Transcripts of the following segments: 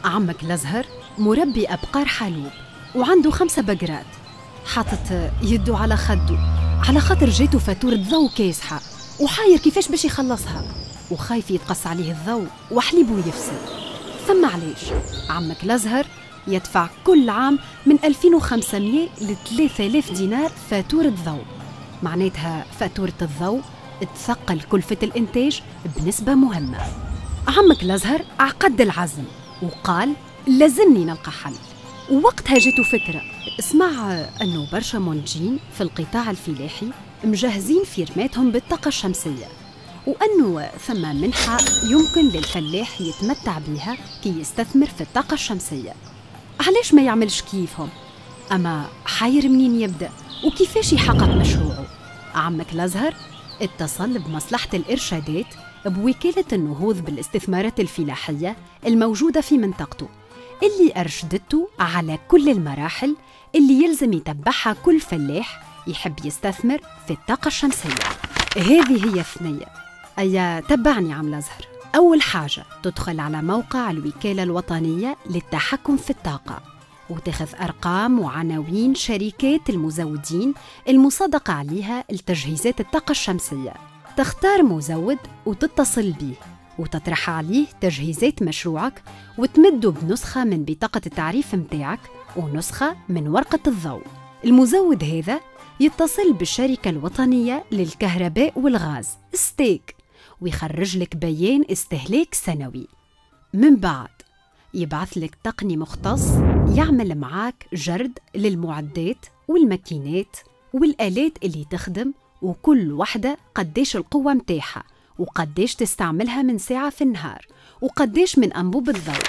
عمك الأزهر مربي أبقار حلوب وعنده 5 بقرات. حاطط يده على خده على خاطر جيته فاتورة ضوء كاسحة وحاير كيفاش باش يخلصها، وخايف يتقص عليه الضوء وحليبه يفسد. ثم علاش عمك الأزهر يدفع كل عام من 2500 ل 3000 دينار فاتورة ضوء. معناتها فاتورة الضوء تثقل كلفة الإنتاج بنسبة مهمة. عمك الأزهر عقد العزم وقال لازمني نلقى حل. ووقتها جاته فكرة، سمع أنه برشا منتجين في القطاع الفلاحي مجهزين فيرماتهم بالطاقة الشمسية، وأنه ثم منحة يمكن للفلاح يتمتع بها كي يستثمر في الطاقة الشمسية. علاش ما يعملش كيفهم؟ أما حير منين يبدأ وكيفاش يحقق مشروعه؟ عمك الأزهر اتصل بمصلحة الإرشادات بوكالة النهوض بالاستثمارات الفلاحية الموجودة في منطقته، اللي أرشدته على كل المراحل اللي يلزم يتبعها كل فلاح يحب يستثمر في الطاقة الشمسية. هذه هي الثنية. أي تبعني عم الأزهر. أول حاجة تدخل على موقع الوكالة الوطنية للتحكم في الطاقة وتاخذ أرقام وعناوين شركات المزودين المصادقة عليها لتجهيزات الطاقة الشمسية. تختار مزود وتتصل به وتطرح عليه تجهيزات مشروعك وتمده بنسخة من بطاقة التعريف متاعك ونسخة من ورقة الضوء. المزود هذا يتصل بالشركة الوطنية للكهرباء والغاز ستيك ويخرج لك بيان استهلاك سنوي. من بعد يبعث لك تقني مختص يعمل معاك جرد للمعدات والماكينات والآلات اللي تخدم، وكل وحدة قديش القوة متاعها وقديش تستعملها من ساعة في النهار وقديش من أنبوب الضوء.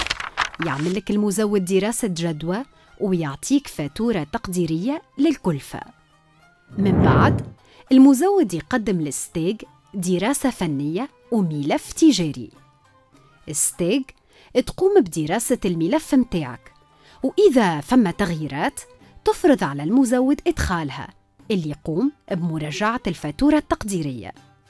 يعمل لك المزود دراسة جدوى ويعطيك فاتورة تقديرية للكلفة. من بعد المزود يقدم للستيج دراسة فنية وملف تجاري. الستيج تقوم بدراسة الملف متاعك، وإذا فما تغييرات تفرض على المزود إدخالها اللي يقوم بمراجعة الفاتورة التقديرية.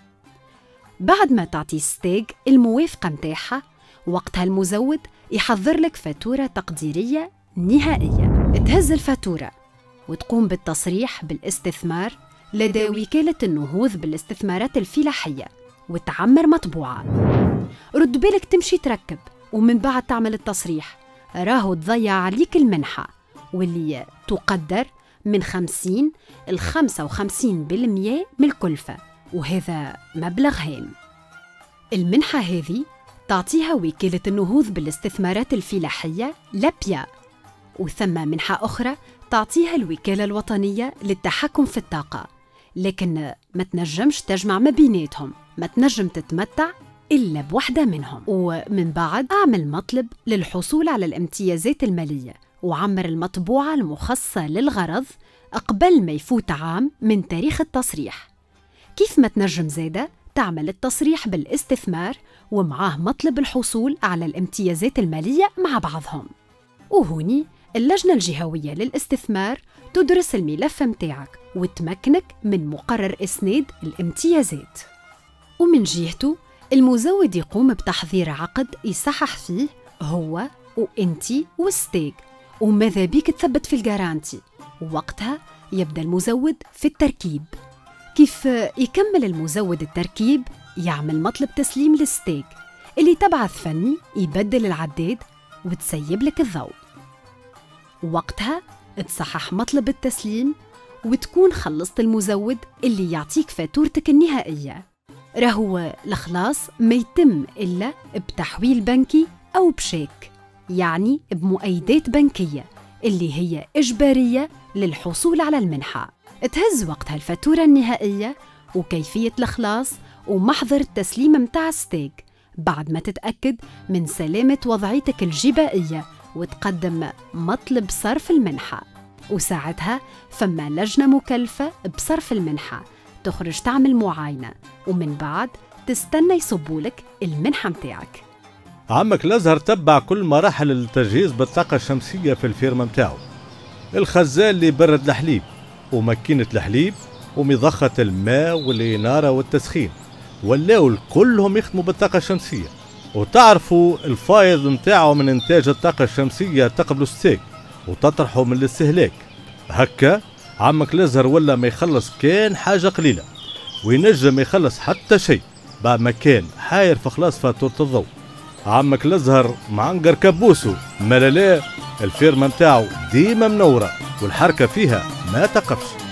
بعد ما تعطي ستيج الموافقة متاعها، وقتها المزود يحضر لك فاتورة تقديرية نهائية. تهز الفاتورة وتقوم بالتصريح بالاستثمار لدى وكالة النهوض بالاستثمارات الفلاحية وتعمر مطبوعة. رد بالك تمشي تركب ومن بعد تعمل التصريح، راهو تضيع عليك المنحة واللي تقدر من 50 ل 55% من الكلفة، وهذا مبلغ هام. المنحة هذه تعطيها وكالة النهوض بالاستثمارات الفلاحية لابيا، وثم منحة أخرى تعطيها الوكالة الوطنية للتحكم في الطاقة، لكن ما تنجمش تجمع ما بيناتهم، ما تنجم تتمتع إلا بوحدة منهم. ومن بعد أعمل مطلب للحصول على الامتيازات المالية وعمر المطبوعة المخصصة للغرض قبل ما يفوت عام من تاريخ التصريح. كيف ما تنجم زادة تعمل التصريح بالاستثمار ومعاه مطلب الحصول على الامتيازات المالية مع بعضهم. وهوني اللجنة الجهوية للاستثمار تدرس الملف متاعك وتمكنك من مقرر إسناد الامتيازات. ومن جهته المزود يقوم بتحضير عقد يصحح فيه هو وإنتي والستيك، وماذا بيك تثبت في الجارانتي. ووقتها يبدأ المزود في التركيب. كيف يكمل المزود التركيب يعمل مطلب تسليم للستيك اللي تبعث فني يبدل العداد وتسيب لك الضوء. وقتها تصحح مطلب التسليم وتكون خلصت المزود اللي يعطيك فاتورتك النهائية. راهو الخلاص ما يتم إلا بتحويل بنكي أو بشيك، يعني بمؤيدات بنكية اللي هي إجبارية للحصول على المنحة. تهز وقتها الفاتورة النهائية وكيفية الخلاص ومحضر التسليم متاع ستيك بعد ما تتأكد من سلامة وضعيتك الجبائية وتقدم مطلب صرف المنحة. وساعتها فما لجنة مكلفة بصرف المنحة تخرج تعمل معاينة، ومن بعد تستنى يصبولك المنحة متاعك. عمك الأزهر تبع كل مراحل التجهيز بالطاقة الشمسية في الفيرما متاعه. الخزان اللي برد الحليب وماكينة الحليب ومضخة الماء والإنارة والتسخين ولاو كلهم يخدموا بالطاقة الشمسية. وتعرفوا الفايض متاعه من إنتاج الطاقة الشمسية تقبل ستيك وتطرحه من الاستهلاك. هكا عمك الأزهر ولا ما يخلص كان حاجة قليلة، وينجم يخلص حتى شيء بعد ما كان حاير في خلاص فاتورة الضوء. عمك الأزهر معنقر كبوسه، ملالا الفيرما متاعو ديما منورة والحركة فيها ما تقفش.